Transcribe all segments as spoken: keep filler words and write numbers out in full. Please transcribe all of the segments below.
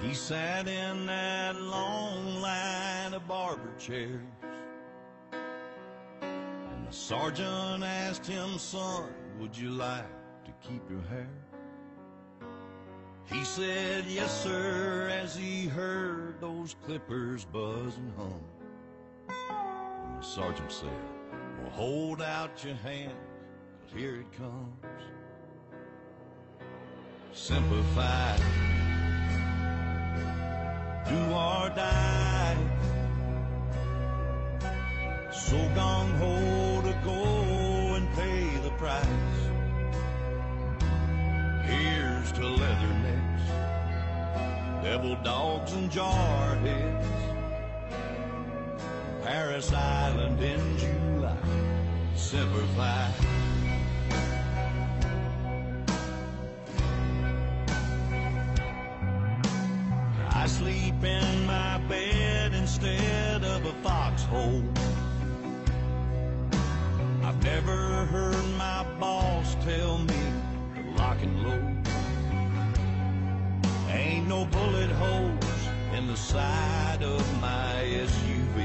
He sat in that long line of barber chairs, and the sergeant asked him, "Son, would you like to keep your hair?" He said, "Yes, sir," as he heard those clippers buzz and hum. And the sergeant said, "Well, hold out your hand, 'cause here it comes. Simplify, do or die, so gung-ho to go and pay the price. Here's to leathernecks, devil dogs and jarheads, Paris Island in July. Simplify." I sleep in my bed instead of a foxhole. I've never heard my boss tell me to lock and load. Ain't no bullet holes in the side of my S U V,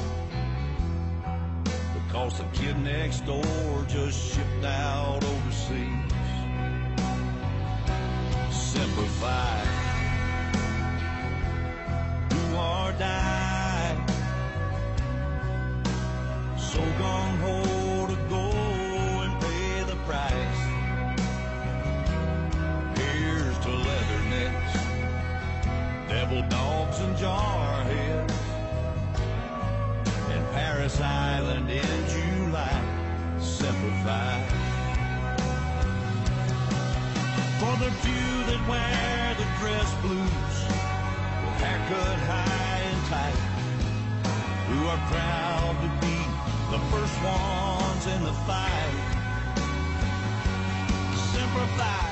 because the kid next door just shipped out overseas. Simplify, or die, so gung-ho to go and pay the price. Here's to leathernecks, devil dogs and jarheads, and Paris Island in July. Simplify. For the few that wear the dress blues, haircut high and tight, who are proud to be the first ones in the fight. Simplify.